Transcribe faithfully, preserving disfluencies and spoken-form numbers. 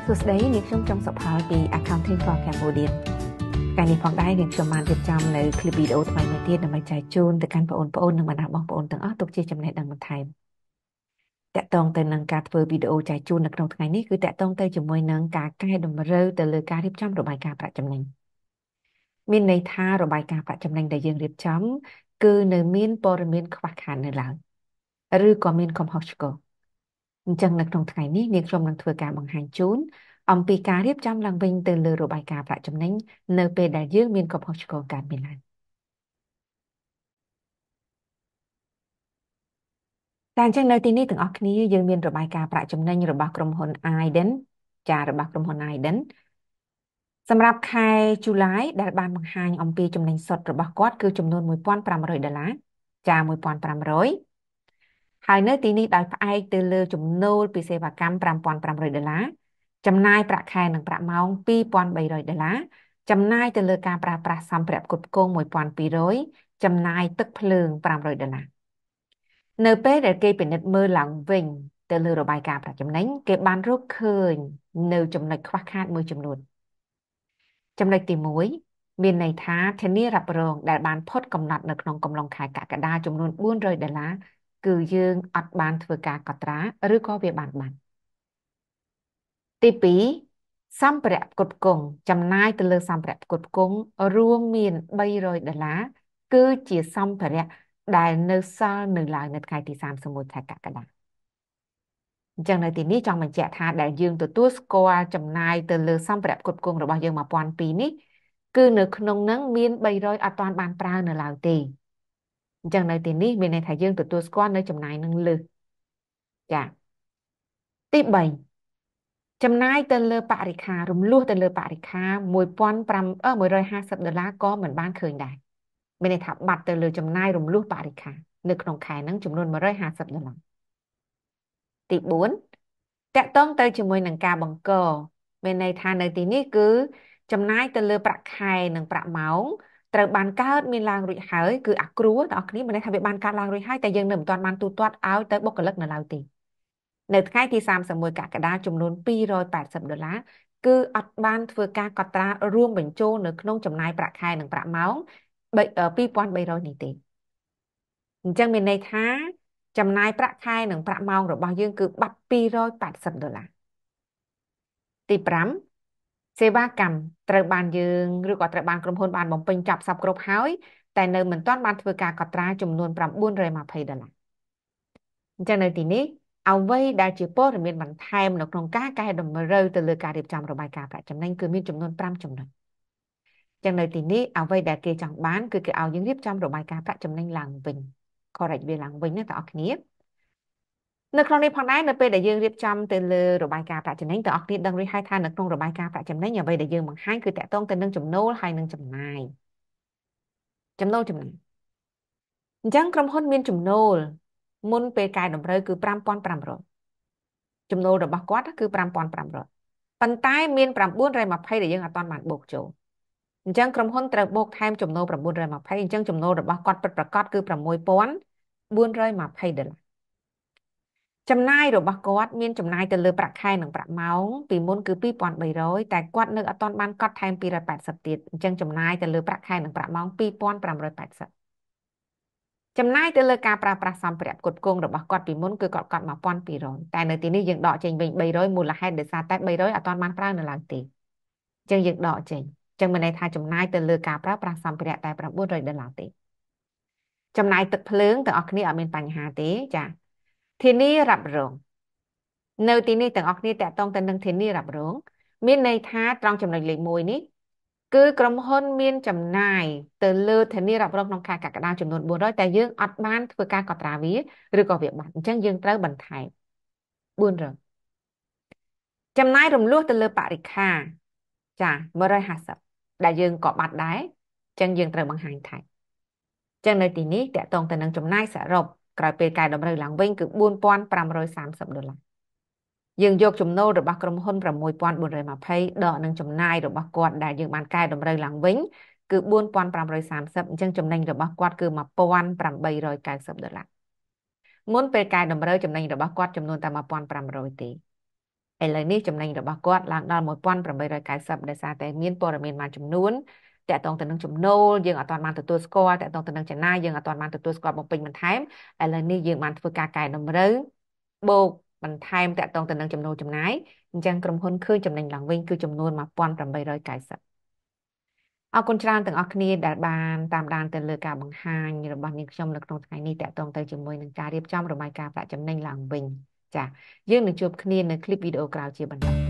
សួស្តីនាងខ្ញុំចង់សុផលពី Accounting for Cambodia ថ្ងៃនេះផងដែរនាងខ្ញុំបានរៀបចំនៅ clip video ថ្មីមួយទៀតដើម្បីចែកជូនទៅកាន់បងប្អូននិងបណ្ដាបងប្អូនទាំងអស់ទុកជាចំណេះដឹងបន្ថែមតាក់ទងទៅនឹងការធ្វើវីដេអូចែកជូននៅក្នុងថ្ងៃនេះគឺតាក់ទងទៅជាមួយនឹងការកែតម្រូវទៅលើការរៀបចំរបាយការណ៍ប្រាក់ចំណេញមានន័យថារបាយការណ៍ប្រាក់ចំណេញដែលយើងរៀបចំគឺនៅមានព័ត៌មានខ្វះខាតនៅឡើយឬក៏មានកំហុសឆ្គងអញ្ចឹងនៅក្នុងថ្ងៃនេះនាងខ្ញុំនឹងធ្វើការបង្ហាញជូនអំពីការរៀបចំឡើងវិញទៅលើរបាយការណ៍ប្រាក់ចំណេញនៅពេលដែលយើងមានកំហុសឆ្គងកើតមានឡើងតែអញ្ចឹងនៅទីនេះទាំងអស់គ្នាយើងមានរបាយការណ៍ប្រាក់ចំណេញរបស់ក្រុមហ៊ុន Aiden ចារបស់ក្រុមហ៊ុន Aiden សម្រាប់ខែជូឡាយដែលបានបង្ហាញអំពីចំណេញសុទ្ធរបស់គាត់គឺចំនួនមួយពាន់ប្រាំរយដុល្លារចាមួយពាន់ប្រាំរយហើយនៅទីនេះដោយផ្អែកទៅលើចំណូលពីសេវាកម្មប្រាំពាន់ប្រាំរយដុល្លារចំណាយប្រាក់ខែនិងប្រាក់ម៉ោងពីរពាន់បីរយដុល្លារចំណាយទៅលើការប្រើប្រាស់សម្ភារៈផ្គត់ផ្គង់មួយពាន់ពីររយចំណាយទឹកភ្លើងប្រាំរយដុល្លារនៅពេលដែលគេពិនិត្យមើលឡើងវិញទៅលើរបាយការណ៍ប្រាក់ចំណេញគេបានរកឃើញនៅចំណុចខ្វះខាតមួយចំនួនចំណុចទីមួយមានន័យថាធានារ៉ាប់រងដែលបានផុតកំណត់នៅក្នុងកំឡុងខែកក្កដាចំនួនបួនរយដុល្លារគឺយើងអត់បានធ្វើការកត់ត្រាឬក៏វាបានបាត់ទីពីរសម្ភារៈផ្គត់ផ្គង់ចំណាយទៅលើសម្ភារៈផ្គត់ផ្គង់រួមមានបីរយដុល្លារគឺជាសម្ភារៈដែលនៅសល់នៅឡើយនៅថ្ងៃទីសាមសិបមួយខែកក្កដាអញ្ចឹងនៅទីនេះចង់បញ្ជាក់ថាដែលយើងទទួលស្គាល់ចំណាយទៅលើសម្ភារៈផ្គត់ផ្គង់របស់យើងមួយពាន់ពីរនេះគឺនៅក្នុងហ្នឹងមានបីរយអត់ទាន់បានប្រើនៅឡើយទេអញ្ចឹងនៅទីនេះមានន័យថាយើងទទួលស្គាល់នៅចំណាយនឹងលើសចាទីបីចំណាយទៅលើបរិក្ខាររំលោះទៅលើបរិក្ខារមួយពាន់ប្រាំអឺមួយរយហាសិបដុល្លារក៏មិនបានឃើញដែរមានន័យថាបាត់ទៅលើចំណាយរំលោះបរិក្ខារនៅក្នុងខែហ្នឹងចំនួនមួយរយហាសិបដុល្លារទីបួនតាក់ទងទៅជាមួយនឹងការបង្កមានន័យថានៅទីនេះគឺចំណាយទៅលើប្រាក់ខែនិងប្រាក់ម៉ោងត្រូវបានកើតមានឡើងរួចហើយគឺអាគ្រូបងប្អូនគ្នាមានន័យថាវាបានកើតឡើងរួចហើយតែយើងនៅមិនទាន់បានទូទាត់ឲ្យទៅបុគ្គលិកនៅឡើយទេនៅថ្ងៃទីសាមសិបមួយកក្កដាចំនួនពីររយប៉ែតសិបដុល្លារគឺអត់បានធ្វើការកត់ត្រារួមបញ្ចូលនៅក្នុងចំណាយប្រាក់ខែនិងប្រាក់ម៉ោងពីរពាន់បីរយនេះទេអញ្ចឹងមានន័យថាចំណាយប្រាក់ខែនិងប្រាក់ម៉ោងរបស់យើងគឺបាត់ពីររយប៉ែតសិបដុល្លារទីប្រាំសេវាកម្មត្រូវបានយើងឬក៏ត្រូវបានក្រុមហ៊ុនបានបំពេញចាប់សពគ្រប់ហើយតែនៅមិនទាន់បានធ្វើការកត់ត្រាចំនួន៩រយម្ភៃដុល្លារអញ្ចឹងនៅទីនេះអ្វីដែលជាព័ត៌មានបន្ថែមនៅក្នុងការកែតម្រូវទៅលើការរៀបចំរបាយការណ៍ប្រាក់ចំណេញគឺមានចំនួនប្រាំចំណុចអញ្ចឹងនៅទីនេះអ្វីដែលគេចង់បានគឺគេឲ្យយើងរៀបចំរបាយការណ៍ប្រាក់ចំណេញឡើងវិញ correct វាឡើងវិញណាបងប្អូនគ្នានៅក្នុងនេះផងដែរនៅពេលដែលយើងរៀបចំទៅលើរបាយការណ៍ប្រាក់ចំណេញបងប្អូនគ្នាដឹងរួចហើយថានៅក្នុងរបាយការណ៍ប្រាក់ចំណេញអ្វីដែលយើងបង្ហាញគឺតកតងទៅនឹងចំណូលហើយនឹងចំណាយចំណូលចំណាយអញ្ចឹងក្រុមហ៊ុនមានចំណូលមុនពេលកែតម្រូវគឺប្រាំពាន់ប្រាំរយចំណូលរបស់គាត់គឺប្រាំពាន់ប្រាំរយប៉ុន្តែមាន៩រយម្ភៃដែលយើងអត់ទាន់បានបូកចូលអញ្ចឹងក្រុមហ៊ុនត្រូវបូកថែមចំណូល៩រយម្ភៃអញ្ចឹងចំណូលរបស់គាត់ពិតប្រាកដគឺ៦ពាន់បួនរយម្ភៃដុល្លារចំណាយរបស់គាត់មានចំណាយទៅលើប្រាក់ខែនិងប្រាក់ម៉ោងពីមុនគឺពីរពាន់បីរយតែគាត់នៅអត់ទាន់បានកត់ថែមពីររយប៉ែតសិបទៀតអញ្ចឹងចំណាយទៅលើប្រាក់ខែនិងប្រាក់ម៉ោងពីរពាន់ប្រាំរយប៉ែតសិបចំណាយទៅលើការប្រើប្រាស់សម្ភារៈផ្គត់ផ្គង់របស់គាត់ពីមុនគឺគាត់កត់មួយពាន់ពីររយតែនៅទីនេះយើងដកចេញវិញបីរយមូលហេតុដោយសារតែបីរយអត់ទាន់បានប្រើនៅឡើយទេអញ្ចឹងយើងដកចេញអញ្ចឹងមានន័យថាចំណាយទៅលើការប្រើប្រាស់សម្ភារៈតែ៩រយដុល្លារទេចំណាយទឹកភ្លើងទាំងអស់គ្នាអត់មានបញ្ហាទេចាធានារ៉ាប់រងនៅទីនេះទាំងអស់គ្នាតកតងទៅនឹងធានារ៉ាប់រងមានន័យថាត្រង់ចំណុចលេខមួយនេះគឺក្រុមហ៊ុនមានចំណាយទៅលើធានារ៉ាប់រងក្នុងខែកក្កដាចំនួនបួនរយតែយើងអត់បានធ្វើការកត់ត្រាវាឬក៏វាបាត់អញ្ចឹងយើងត្រូវបន្ថែមបួនរយចំណាយរំលោះទៅលើបរិក្ខារចាមួយរយហាសិបដែលយើងក៏បាត់ដែរអញ្ចឹងយើងត្រូវបង្ហាញថែមអញ្ចឹងនៅទីនេះតកតងទៅនឹងចំណាយសរុបក្រោយពេលកែតម្រូវឡើងវិញគឺបួនពាន់ប្រាំរយសាមសិបដុល្លារយើងយកចំណូលរបស់ក្រុមហ៊ុន៦ពាន់បួនរយម្ភៃដកនឹងចំណាយរបស់គាត់ដែលយើងបានកែតម្រូវឡើងវិញគឺបួនពាន់ប្រាំរយសាមសិបអញ្ចឹងចំណេញរបស់គាត់គឺមួយពាន់ប្រាំបីរយកៅសិបដុល្លារមុនពេលកែតម្រូវចំណេញរបស់គាត់ចំនួនតែមួយពាន់ប្រាំរយទេឥឡូវនេះចំណេញរបស់គាត់ឡើងដល់một nghìn tám trăm chín mươiដោយសារតែមានព័ត៌មានមួយចំនួនតាក់ទងទៅនឹងចំណូលយើងអត់ទាន់បានទទួលស្គាល់តាក់ទងទៅនឹងចំណាយយើងអត់ទាន់បានទទួលស្គាល់បំពេញបន្ថែមឥឡូវនេះយើងបានធ្វើការកែតម្រូវបូកបន្ថែមតាក់ទងទៅនឹងចំណូលចំណាយអញ្ចឹងក្រុមហ៊ុនឃើញចំណេញឡើងវិញគឺចំនួនmột nghìn tám trăm chín mươiអរគុណច្រើនទាំងអស់គ្នាដែលបានតាមដានទៅលើការបង្ហាញរបស់នាងខ្ញុំនៅក្នុងថ្ងៃនេះតាក់ទងទៅជាមួយនឹងការរៀបចំរបាយការណ៍ប្រាក់ចំណេញឡើងវិញចា៎យើងនឹងជួបគ្នានៅคลิปវីដេអូក្រោយជាបន្ត